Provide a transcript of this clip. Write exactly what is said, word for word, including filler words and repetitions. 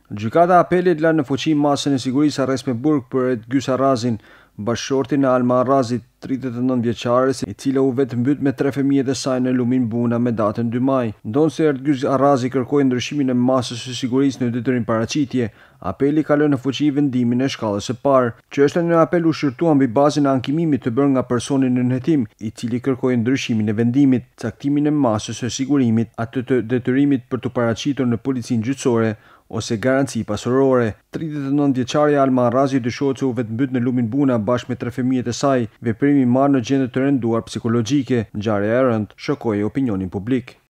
Gjykata e Apelit la në fuqi masën e sigurisë arrest me burg për Edgjys Arrazin, bashkëshortin e Alma Arrazit, tridhjetë e nëntë vjeçare, e cila u vetë mbyt me tre fëmijët e saj në Lumin Buna me datën dy maj. Ndonse Edgjys Arrazi kërkoi ndryshimin e masës së sigurisë në detyrim paraqitje, Apeli ka lënë në fuqi vendimin e shkallës së parë. Çështja në apel u shqyrtua mbi bazën e ankimimit të bërë nga personi në nënhetim, i cili kërkoi ndryshimin e vendimit, caktimin e masës së sigurimit, atë të detyrimit për të paraqitur në policinë gjyqësore ose garanci pasurore. tridhjetë e nëntë vjeçaria Alma Arrazi dyshohet se u vetmbyt në Lumin Buna bashkë me tre fëmijët e saj, veprimi marrë në gjendje të rënduar psikologjike. Ngjarja e rëndë shokoi opinionin publik.